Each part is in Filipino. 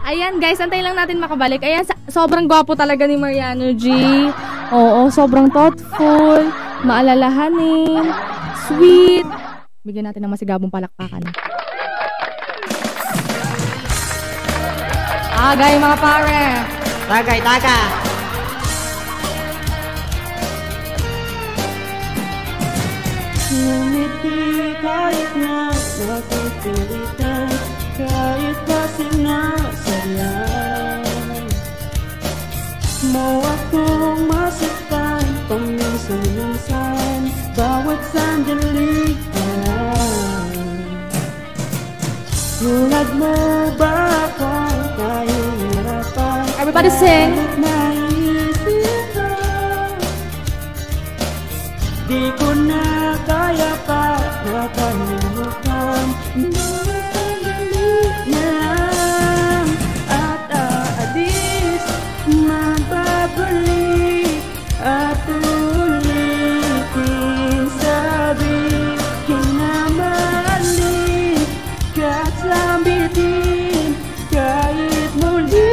Ayan guys, antay lang natin makabalik. Ayan, sobrang gwapo talaga ni Mariano G. Oo, sobrang thoughtful, maalalahanin, sweet. Bigyan natin ng masigabong palakpakan. Tagay mga pare. Tagay, taga. Ngumiti kahit na napipilitan, kahit pa sinasadyan mo akong masaktan, paminsan-minsan, bawat sandali. Tulad mo ba akong kahihirapan? Everybody sing! Di ko na kaya pa nakalimutan. Sandali na lang at aalis, magbabalik at ulitin, sabihin na mali at lambitin, kahit muli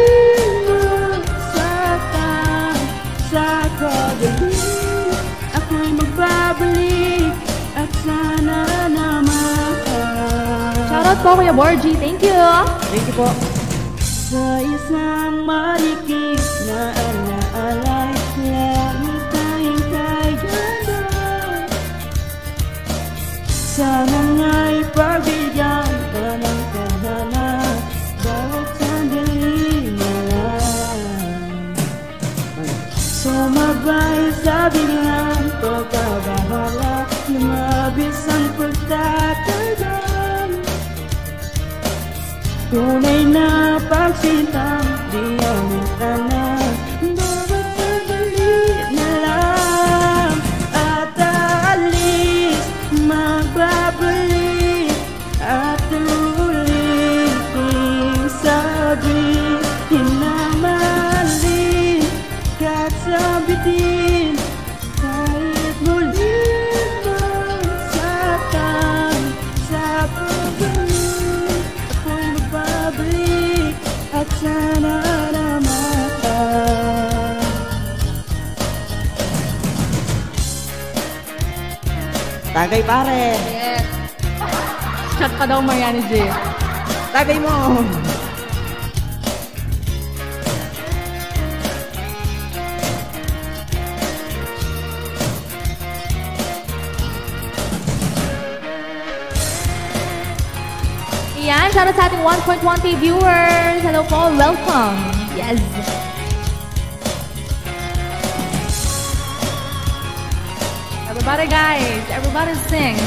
masaktan sa kagabi. Ako'y magbabalik at sana naman. Shoutout po Kuya Borgie, thank you. Thank you po. Sa isang malikit na alaalay, langit tayong kay ganda. Sana nga'y pagbigyan ka ng tadhana, bawat sandali na lang. Sumabay sa biglang pagkabahala, lumabis ang pagtatagal. Tunay na pagsintang di aminta na, bawat sandali na lang at aalis, magbabalik at ulitin, sabihin na mali at sabitin, kahit muli masaktan sa pag-ibig. Ako'y magbabalik at sana naman. Tagay pare. Yes. Shot pa daw Mariano G. Tagay mo. Ayan, shoutout sa ating 1.1K viewers. Hello po, welcome. Yes. Everybody guys, everybody sing.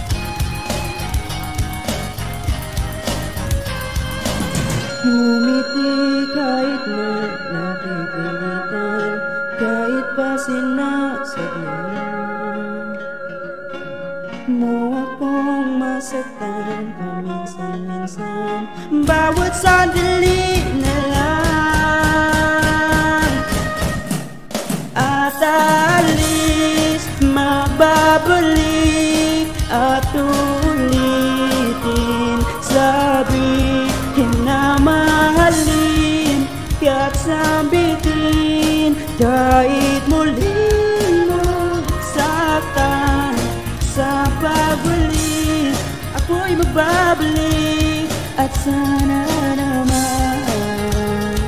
Ngumiti kahit na napipilitan, kahit pa sinasadyan mo akong masaktan, paminsan-minsan, bawat sandali na lang at alis, magbabalik at ulitin, sabihin na mahalin at sambitin, kahit muli magsaktan sa pagbalik. Ako'y magbabalik at sana naman.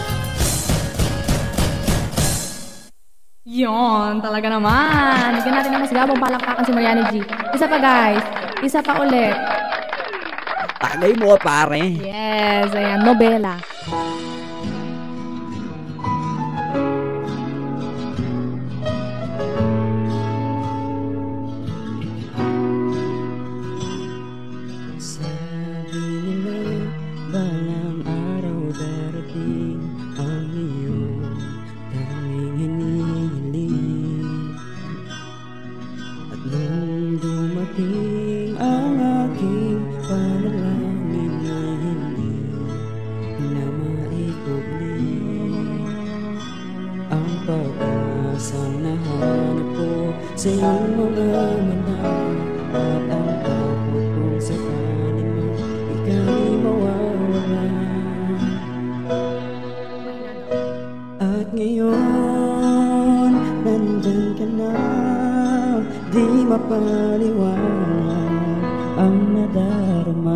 Yon, talaga naman. Bigyan natin ng masigabong palakpakan si Mariano G. Isa pa guys, isa pa ulit. Tagay mo pare. Yes, ayan, nobela. Sabi nila, balang araw darating ang iyong tanging hinihiling. At nung dumating ang aking panalangin na hindi na maikubli, ang pag-asang nahanap ko sa iyong mga mata at ang takot kong sakaling mo ika'y mawawala. di mapaliwanag ang nadarama.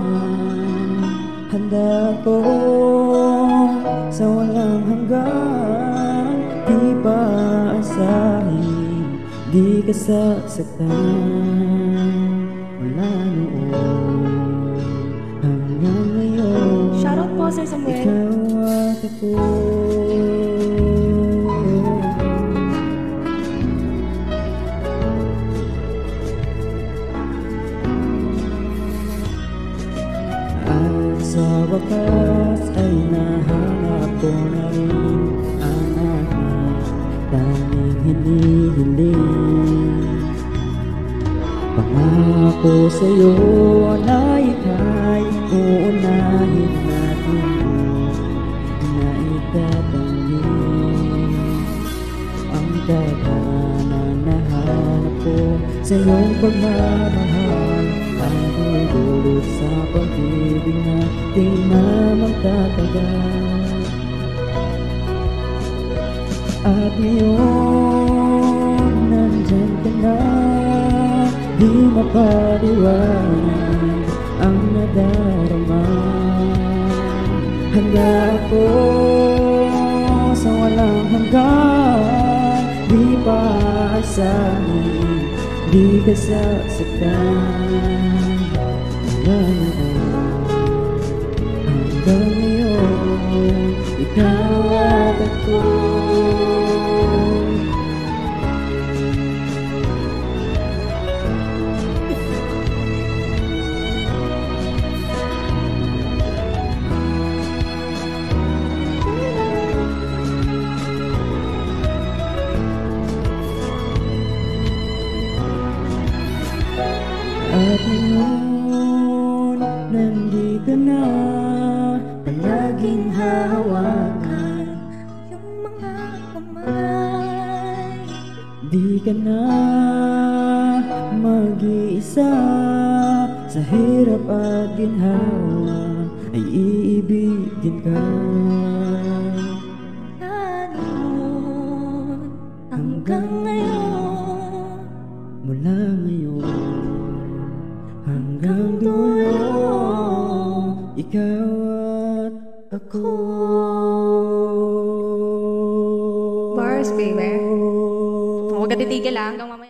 Handa ko sa walang hanggan, di paasahin, di ka sasaktan. Mula noon hanggang ngayon, Shoutout po, Sir Samuel. ikaw at ako. At sa wakas ay nahanap ko na rin ang aking tanging hinihiling. Pangako sa'yo na ika'y uunahin natin na itatanggin ang tadhana na hanap ko sa iyong pagmamahal. Ang dudulot sa pag-ibig na di na magtatagal. At ngayon nandyan ka na, di mapaliwanag ang nadarama. Handa ako sa walang hanggan, di paasahin, di ka sasaktan. Mula noon hanggang ngayon, ikaw at ako. At ngayon, nandito na, palaging hahawakan yung mga kamay. Di ka na mag-iisa, sa hirap at ginhawa ay iibigin ka. Noon hanggang ngayon, mula ngayon hanggang dulo, ikaw at ako. Bars, baby. Huwag ka titigil hanggang mamaya.